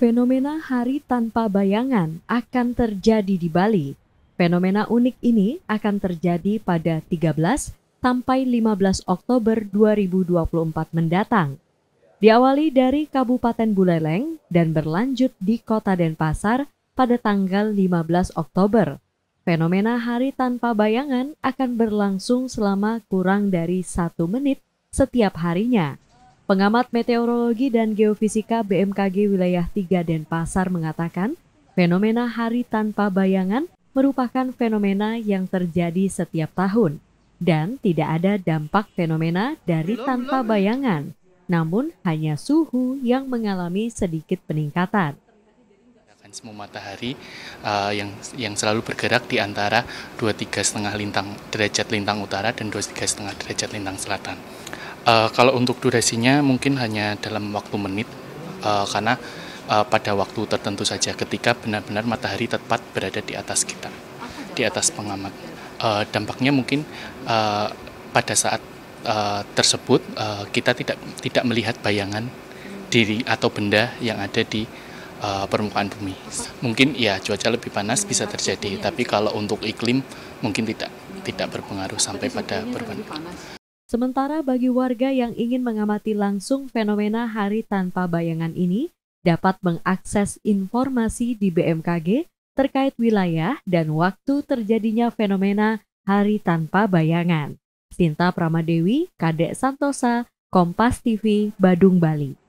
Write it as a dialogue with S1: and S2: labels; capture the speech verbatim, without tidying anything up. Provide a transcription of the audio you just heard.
S1: Fenomena hari tanpa bayangan akan terjadi di Bali. Fenomena unik ini akan terjadi pada tiga belas sampai lima belas Oktober dua ribu dua puluh empat mendatang. Diawali dari Kabupaten Buleleng dan berlanjut di Kota Denpasar pada tanggal lima belas Oktober. Fenomena hari tanpa bayangan akan berlangsung selama kurang dari satu menit setiap harinya. Pengamat meteorologi dan geofisika B M K G Wilayah tiga Denpasar mengatakan, fenomena hari tanpa bayangan merupakan fenomena yang terjadi setiap tahun dan tidak ada dampak fenomena dari tanpa bayangan, namun hanya suhu yang mengalami sedikit peningkatan.
S2: Semua matahari uh, yang yang selalu bergerak di antara dua puluh tiga koma lima lintang derajat lintang utara dan dua puluh tiga koma lima derajat lintang selatan. Uh, kalau untuk durasinya mungkin hanya dalam waktu menit, uh, karena uh, pada waktu tertentu saja ketika benar-benar matahari tepat berada di atas kita, di atas pengamat. Uh, dampaknya mungkin uh, pada saat uh, tersebut uh, kita tidak tidak melihat bayangan diri atau benda yang ada di uh, permukaan bumi. Mungkin ya cuaca lebih panas bisa terjadi, tapi kalau untuk iklim mungkin tidak tidak berpengaruh sampai pada perubahan.
S1: Sementara bagi warga yang ingin mengamati langsung fenomena hari tanpa bayangan ini, dapat mengakses informasi di B M K G terkait wilayah dan waktu terjadinya fenomena hari tanpa bayangan. Sinta Pramadewi, Kadek Santosa, Kompas T V, Badung, Bali.